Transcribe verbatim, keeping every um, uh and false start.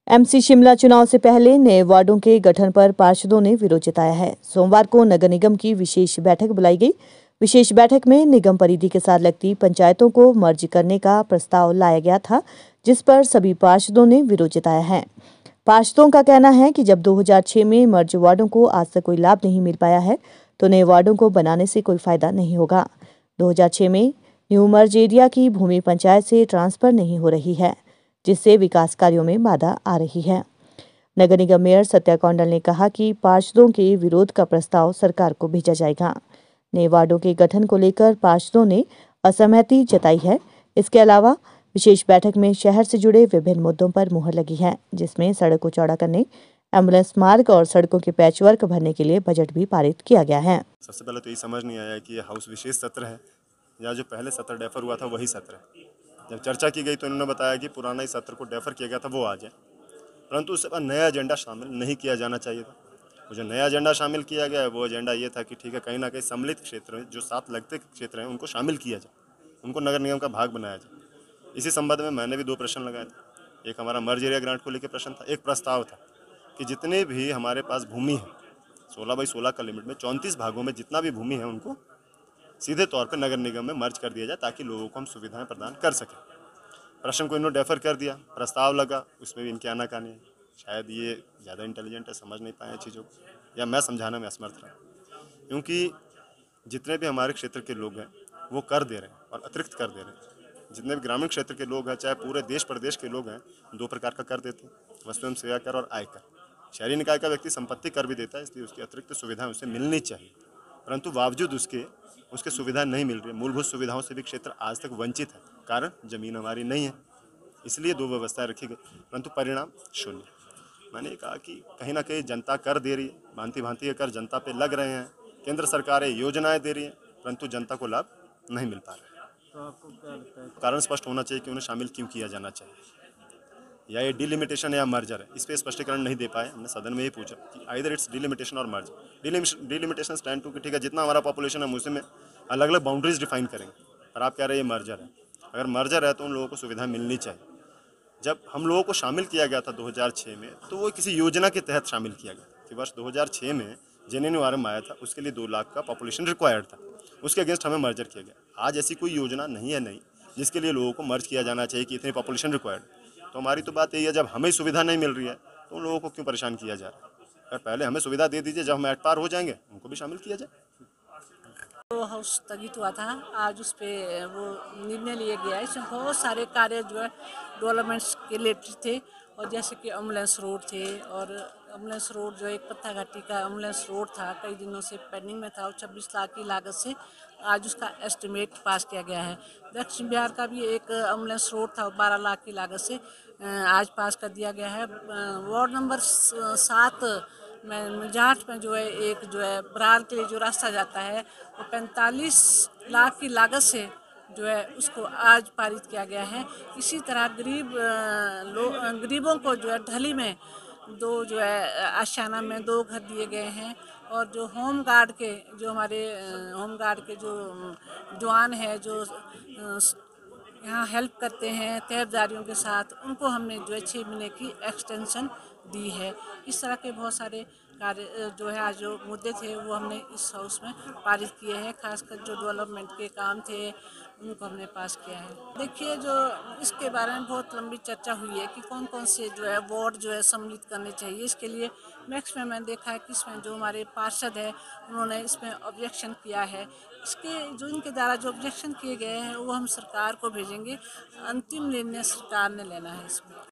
MC Shimla चुनाव से पहले नए वार्डों के गठन पर पार्षदों ने विरोध जताया है। सोमवार को नगर निगम की विशेष बैठक बुलाई गई। विशेष बैठक में निगम परिधि के साथ लगती पंचायतों को मर्ज करने का प्रस्ताव लाया गया था, जिस पर सभी पार्षदों ने विरोध जताया है। पार्षदों का कहना है कि जब दो हज़ार छह में मर्ज वार्डों को आज तक कोई लाभ नहीं मिल पाया है, तो नए वार्डों को बनाने से कोई फायदा नहीं होगा। दो हज़ार छह में न्यू मर्ज एरिया की भूमि पंचायत से ट्रांसफर नहीं हो रही है, जिससे विकास कार्यों में बाधा आ रही है। नगर निगम मेयर सत्या कौंडल ने कहा कि पार्षदों के विरोध का प्रस्ताव सरकार को भेजा जाएगा। नए वार्डों के गठन को लेकर पार्षदों ने असहमति जताई है। इसके अलावा विशेष बैठक में शहर से जुड़े विभिन्न मुद्दों पर मुहर लगी है, जिसमें सड़क को चौड़ा करने, एम्बुलेंस मार्ग और सड़कों के पैचवर्क भरने के लिए बजट भी पारित किया गया है। सबसे पहले तो ये समझ नहीं आया कि ये हाउस विशेष सत्र है या जो पहले सत्र डेफर हुआ था वही सत्र है। जब चर्चा की गई तो इन्होंने बताया कि पुराना ही सत्र को डेफर किया गया था वो आ जाए, परंतु उसके बाद नया एजेंडा शामिल नहीं किया जाना चाहिए था। वो जो नया एजेंडा शामिल किया गया है वो एजेंडा ये था कि ठीक है, कहीं ना कहीं सम्मिलित क्षेत्र में जो साथ लगते क्षेत्र हैं उनको शामिल किया जाए, उनको नगर निगम का भाग बनाया जाए। इसी संबंध में मैंने भी दो प्रश्न लगाए थे। एक हमारा मर्ज एरिया ग्रांट को लेकर प्रश्न था, एक प्रस्ताव था कि जितने भी हमारे पास भूमि है सोलह बाई सोलह का लिमिट में चौंतीस भागों में जितना भी भूमि है उनको सीधे तौर पर नगर निगम में मर्ज कर दिया जाए, ताकि लोगों को हम सुविधाएं प्रदान कर सकें। प्रश्न को इन्होंने डेफर कर दिया, प्रस्ताव लगा, उसमें भी इनके आनाकानी है। शायद ये ज़्यादा इंटेलिजेंट है, समझ नहीं पाए चीज़ों को, या मैं समझाने में असमर्थ रहा, क्योंकि जितने भी हमारे क्षेत्र के लोग हैं वो कर दे रहे हैं और अतिरिक्त कर दे रहे हैं। जितने भी ग्रामीण क्षेत्र के लोग हैं, चाहे पूरे देश प्रदेश के लोग हैं, दो प्रकार का कर देते हैं, वस्तु एवं सेवा कर और आयकर। शहरी निकाय का व्यक्ति संपत्ति कर भी देता है, इसलिए उसकी अतिरिक्त सुविधाएं उसे मिलनी चाहिए, परंतु बावजूद उसके उसके सुविधाएं नहीं मिल रही। मूलभूत सुविधाओं से भी क्षेत्र आज तक वंचित है, कारण जमीन हमारी नहीं है, इसलिए दो व्यवस्थाएं रखी गई, परंतु परिणाम शून्य। मैंने कहा कि कहीं ना कहीं जनता कर दे रही है, भांति भांति के कर जनता पे लग रहे हैं, केंद्र सरकारें योजनाएं दे रही हैं, परंतु जनता को लाभ नहीं मिल पा रहा है। तो आपको क्या लगता है कारण स्पष्ट होना चाहिए कि उन्हें शामिल क्यों किया जाना चाहिए, या ये डिलिमिटेशन या मर्जर है, इस पर स्पष्टीकरण नहीं दे पाए। हमने सदन में ही पूछा कि आइदर इट्स डिलिमिटेशन और मर्जर। डिलिमिटेशन स्टैंड टू कि ठीक है, जितना हमारा पॉपुलेशन है उसमें अलग अलग बाउंड्रीज डिफाइन करेंगे, पर आप कह रहे हैं ये मर्जर है। अगर मर्जर है तो उन लोगों को सुविधा मिलनी चाहिए। जब हम लोगों को शामिल किया गया था दो हज़ार छह में, तो वो किसी योजना के तहत शामिल किया गया कि वर्ष दो हज़ार छह में जेएनएनयूआरएम आया था, उसके लिए दो लाख का पॉपुलेशन रिक्वायर्ड था, उसके अगेंस्ट हमें मर्जर किया गया। आज ऐसी कोई योजना नहीं है नहीं जिसके लिए लोगों को मर्ज किया जाना चाहिए कि इतनी पॉपुलेशन रिक्वायर्ड। तो हमारी तो बात यही है, जब हमें सुविधा नहीं मिल रही है तो उन लोगों को क्यों परेशान किया जा रहा है। अगर पहले हमें सुविधा दे दीजिए, जब हम एट पार हो जाएंगे उनको भी शामिल किया जाए। तो हाउस स्थगित हुआ था, आज उस पर वो निर्णय लिया गया है। इसमें बहुत सारे कार्य जो है डेवलपमेंट्स के रिलेटेड थे, और जैसे कि एम्बुलेंस रोड थे, और एम्बुलेंस रोड जो एक पत्ता घाटी का एम्बुलेंस रोड था, कई दिनों से पेंडिंग में था, और छब्बीस लाख की लागत से आज उसका एस्टिमेट पास किया गया है। दक्षिण बिहार का भी एक एम्बुलेंस रोड था, बारह लाख की लागत से आज पास कर दिया गया है। वार्ड नंबर सात में जाट में जो है एक जो है बरार के लिए जो रास्ता जाता है वो पैंतालीस लाख की लागत से जो है उसको आज पारित किया गया है। इसी तरह गरीब लोग गरीबों को जो है ढली में दो जो है आशियाना में दो घर दिए गए हैं, और जो होम गार्ड के जो हमारे होम गार्ड के जो जवान है जो यहाँ हेल्प करते हैं तैरदारियों के साथ, उनको हमने जो है छः महीने की एक्सटेंशन दी है। इस तरह के बहुत सारे कार्य जो है आज जो मुद्दे थे वो हमने इस हाउस में पारित किए हैं। खासकर जो डेवलपमेंट के काम थे उनको हमने पास किया है। देखिए, जो इसके बारे में बहुत लंबी चर्चा हुई है कि कौन कौन से जो है वार्ड जो है सम्मिलित करने चाहिए। इसके लिए नेक्स्ट में मैंने देखा है कि इसमें जो हमारे पार्षद है उन्होंने इसमें ऑब्जेक्शन किया है। इसके जो इनके द्वारा जो ऑब्जेक्शन किए गए हैं वो हम सरकार को भेजेंगे, अंतिम निर्णय सरकार ने लेना है इसमें।